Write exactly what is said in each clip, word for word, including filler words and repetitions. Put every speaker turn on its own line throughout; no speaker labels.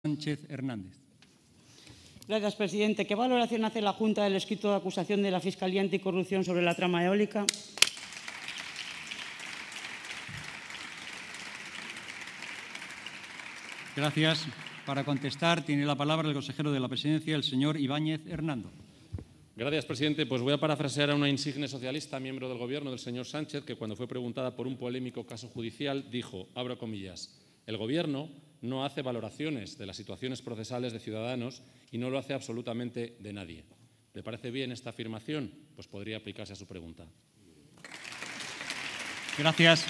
Sánchez Hernández.
Gracias, presidente. ¿Qué valoración hace la Junta del escrito de acusación de la Fiscalía Anticorrupción sobre la trama eólica?
Gracias. Para contestar, tiene la palabra el consejero de la Presidencia, el señor Ibáñez Hernando.
Gracias, presidente. Pues voy a parafrasear a una insigne socialista, miembro del Gobierno, del señor Sánchez, que cuando fue preguntada por un polémico caso judicial dijo, abro comillas, el Gobierno no hace valoraciones de las situaciones procesales de ciudadanos y no lo hace absolutamente de nadie. ¿Le parece bien esta afirmación? Pues podría aplicarse a su pregunta.
Gracias.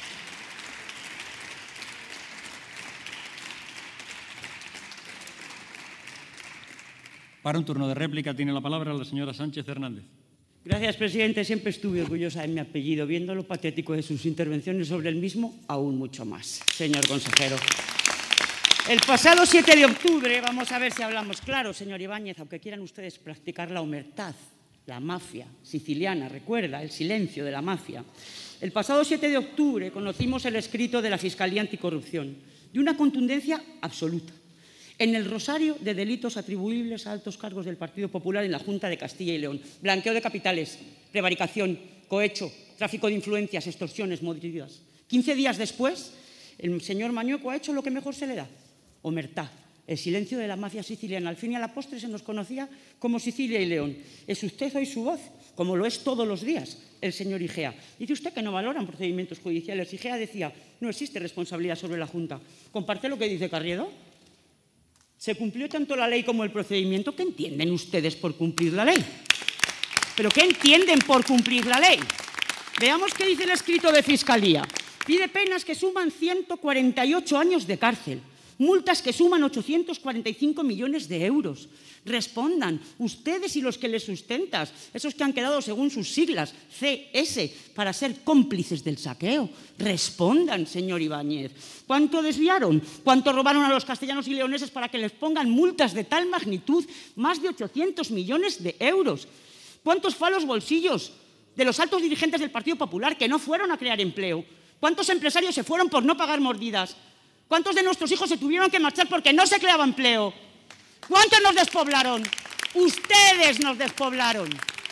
Para un turno de réplica tiene la palabra la señora Sánchez Hernández.
Gracias, presidente. Siempre estuve orgullosa de mi apellido. Viendo lo patético de sus intervenciones sobre el mismo, aún mucho más, señor consejero. El pasado siete de octubre, vamos a ver si hablamos claro, señor Ibáñez, aunque quieran ustedes practicar la omertad, la mafia siciliana, recuerda, el silencio de la mafia. El pasado siete de octubre conocimos el escrito de la Fiscalía Anticorrupción, de una contundencia absoluta, en el rosario de delitos atribuibles a altos cargos del Partido Popular en la Junta de Castilla y León. Blanqueo de capitales, prevaricación, cohecho, tráfico de influencias, extorsiones, mordidas. Quince días después, el señor Mañueco ha hecho lo que mejor se le da, omertad, el silencio de la mafia siciliana. Al fin y a la postre se nos conocía como Sicilia y León. ¿Es usted hoy su voz? Como lo es todos los días el señor Igea. Dice usted que no valoran procedimientos judiciales. Igea decía, no existe responsabilidad sobre la Junta. ¿Comparte lo que dice Carriedo? ¿Se cumplió tanto la ley como el procedimiento? ¿Qué entienden ustedes por cumplir la ley? ¿Pero qué entienden por cumplir la ley? Veamos qué dice el escrito de Fiscalía. Pide penas que suman ciento cuarenta y ocho años de cárcel, multas que suman ochocientos cuarenta y cinco millones de euros. Respondan, ustedes y los que les sustentan, esos que han quedado según sus siglas, C S, para ser cómplices del saqueo. Respondan, señor Ibáñez. ¿Cuánto desviaron? ¿Cuánto robaron a los castellanos y leoneses para que les pongan multas de tal magnitud? Más de ochocientos millones de euros. ¿Cuántos fue a los bolsillos de los altos dirigentes del Partido Popular que no fueron a crear empleo? ¿Cuántos empresarios se fueron por no pagar mordidas? ¿Cuántos de nuestros hijos se tuvieron que marchar porque no se creaba empleo? ¿Cuántos nos despoblaron? Ustedes nos despoblaron.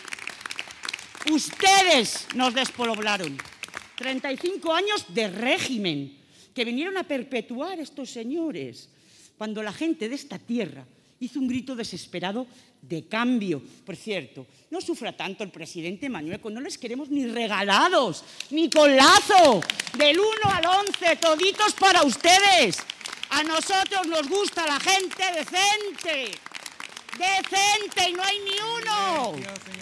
Ustedes nos despoblaron. treinta y cinco años de régimen que vinieron a perpetuar estos señores cuando la gente de esta tierra hizo un grito desesperado de cambio. Por cierto, no sufra tanto el presidente Mañueco, no les queremos ni regalados, ni con lazo. Del uno al once, toditos para ustedes. A nosotros nos gusta la gente decente. Decente, y no hay ni uno.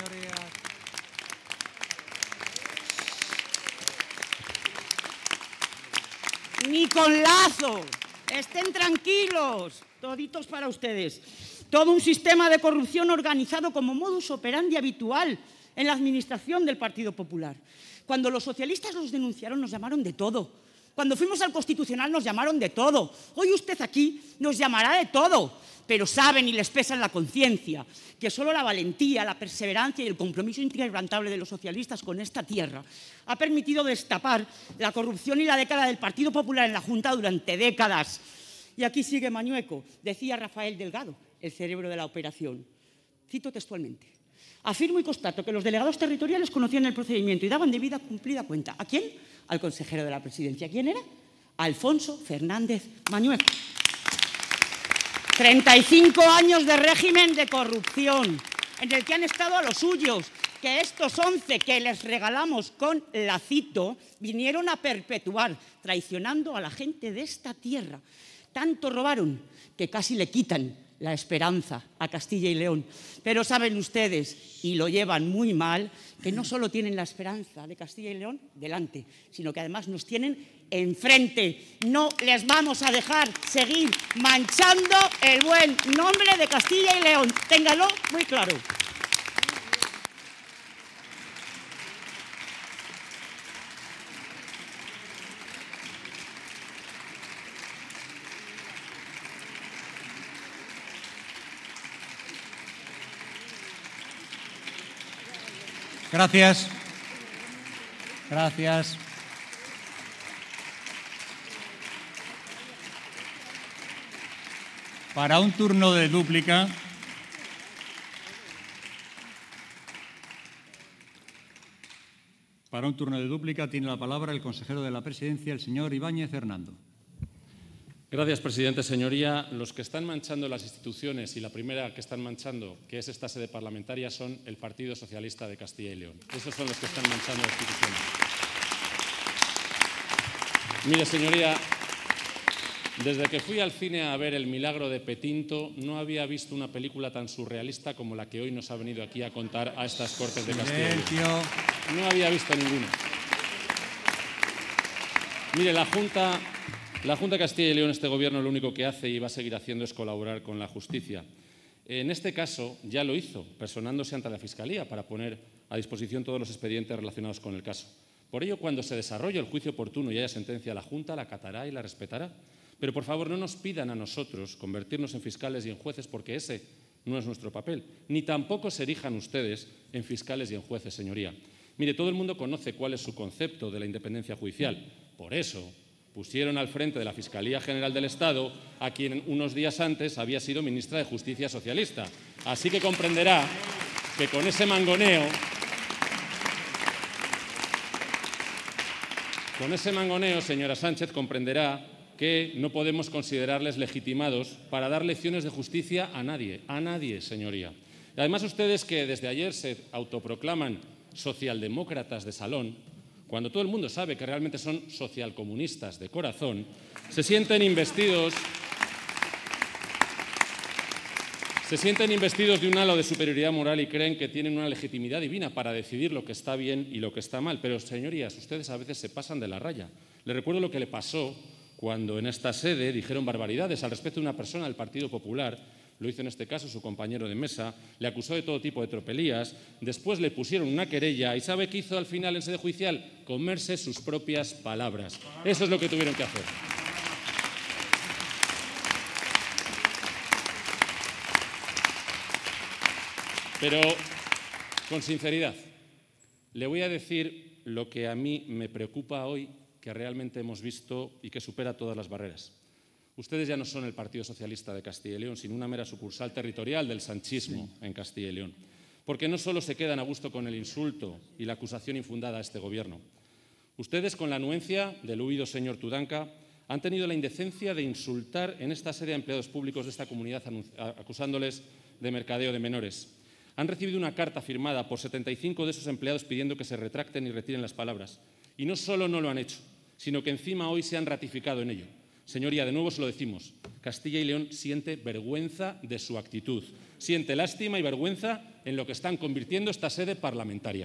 Ni con lazo. Estén tranquilos. Toditos para ustedes. Todo un sistema de corrupción organizado como modus operandi habitual en la administración del Partido Popular. Cuando los socialistas los denunciaron, nos llamaron de todo. Cuando fuimos al Constitucional, nos llamaron de todo. Hoy usted aquí nos llamará de todo. Pero saben y les pesa en la conciencia que solo la valentía, la perseverancia y el compromiso inquebrantable de los socialistas con esta tierra ha permitido destapar la corrupción y la década del Partido Popular en la Junta durante décadas. Y aquí sigue Mañueco, decía Rafael Delgado, el cerebro de la operación. Cito textualmente. Afirmo y constato que los delegados territoriales conocían el procedimiento y daban debida cumplida cuenta. ¿A quién? Al consejero de la Presidencia. ¿Quién era? Alfonso Fernández Mañueco. treinta y cinco años de régimen de corrupción en el que han estado a los suyos, que estos once que les regalamos con lacito vinieron a perpetuar, traicionando a la gente de esta tierra. Tanto robaron que casi le quitan la esperanza a Castilla y León. Pero saben ustedes, y lo llevan muy mal, que no solo tienen la esperanza de Castilla y León delante, sino que además nos tienen enfrente. No les vamos a dejar seguir manchando el buen nombre de Castilla y León. Téngalo muy claro.
Gracias. Gracias. Para un turno de dúplica, para un turno de dúplica tiene la palabra el consejero de la Presidencia, el señor Ibáñez Hernando.
Gracias, presidente. Señoría, los que están manchando las instituciones y la primera que están manchando, que es esta sede parlamentaria, son el Partido Socialista de Castilla y León. Esos son los que están manchando las instituciones. Mire, señoría, desde que fui al cine a ver El milagro de Petinto, no había visto una película tan surrealista como la que hoy nos ha venido aquí a contar a estas Cortes de Castilla y León. No había visto ninguna. Mire, la Junta... La Junta de Castilla y León, este Gobierno, lo único que hace y va a seguir haciendo es colaborar con la justicia. En este caso ya lo hizo, personándose ante la Fiscalía para poner a disposición todos los expedientes relacionados con el caso. Por ello, cuando se desarrolle el juicio oportuno y haya sentencia, la Junta la acatará y la respetará. Pero, por favor, no nos pidan a nosotros convertirnos en fiscales y en jueces, porque ese no es nuestro papel. Ni tampoco se erijan ustedes en fiscales y en jueces, señoría. Mire, todo el mundo conoce cuál es su concepto de la independencia judicial. Por eso pusieron al frente de la Fiscalía General del Estado a quien unos días antes había sido ministra de Justicia socialista. Así que comprenderá que con ese mangoneo, con ese mangoneo, señora Sánchez, comprenderá que no podemos considerarles legitimados para dar lecciones de justicia a nadie, a nadie, señoría. Y además, ustedes que desde ayer se autoproclaman socialdemócratas de salón, cuando todo el mundo sabe que realmente son socialcomunistas de corazón, se sienten investidos, se sienten investidos de un halo de superioridad moral y creen que tienen una legitimidad divina para decidir lo que está bien y lo que está mal. Pero, señorías, ustedes a veces se pasan de la raya. Les recuerdo lo que le pasó cuando en esta sede dijeron barbaridades al respecto de una persona del Partido Popular. Lo hizo en este caso su compañero de mesa, le acusó de todo tipo de tropelías, después le pusieron una querella y ¿sabe qué hizo al final en sede judicial? Comerse sus propias palabras. Eso es lo que tuvieron que hacer. Pero, con sinceridad, le voy a decir lo que a mí me preocupa hoy, que realmente hemos visto y que supera todas las barreras. Ustedes ya no son el Partido Socialista de Castilla y León, sino una mera sucursal territorial del sanchismo sí. en Castilla y León. Porque no solo se quedan a gusto con el insulto y la acusación infundada a este Gobierno. Ustedes, con la anuencia del huido señor Tudanca, han tenido la indecencia de insultar en esta sede a empleados públicos de esta comunidad acusándoles de mercadeo de menores. Han recibido una carta firmada por setenta y cinco de esos empleados pidiendo que se retracten y retiren las palabras. Y no solo no lo han hecho, sino que encima hoy se han ratificado en ello. Señoría, de nuevo se lo decimos, Castilla y León siente vergüenza de su actitud, siente lástima y vergüenza en lo que están convirtiendo esta sede parlamentaria.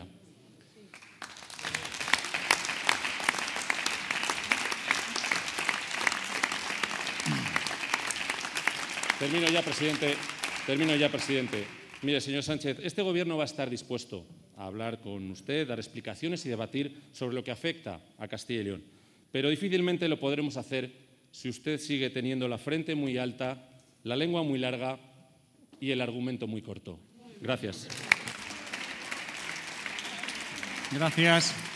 Termino ya, presidente. Termino ya, presidente. Mire, señor Sánchez, este Gobierno va a estar dispuesto a hablar con usted, dar explicaciones y debatir sobre lo que afecta a Castilla y León. Pero difícilmente lo podremos hacer si usted sigue teniendo la frente muy alta, la lengua muy larga y el argumento muy corto. Gracias.
Gracias.